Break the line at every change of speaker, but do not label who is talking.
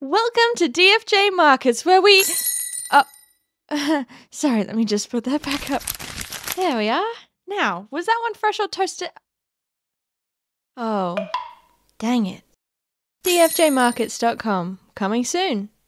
Welcome to DFJ Markets, where we... sorry, let me just put that back up. There we are. Now, was that one fresh or toasted? Oh, dang it. DFJmarkets.com, coming soon.